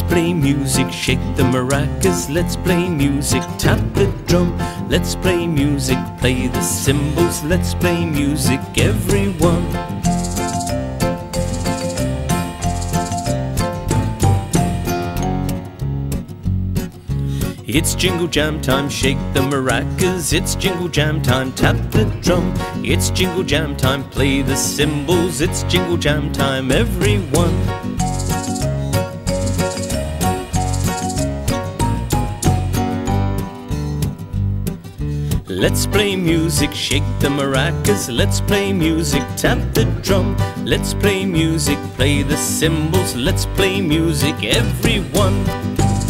play music, shake the maracas. Let's play music, tap the drum. Let's play music, play the cymbals. Let's play music, everyone. It's jingle jam time, shake the maracas. It's jingle jam time, tap the drum. It's jingle jam time, play the cymbals. It's jingle jam time, everyone. Let's play music, shake the maracas. Let's play music, tap the drum. Let's play music, play the cymbals. Let's play music, everyone.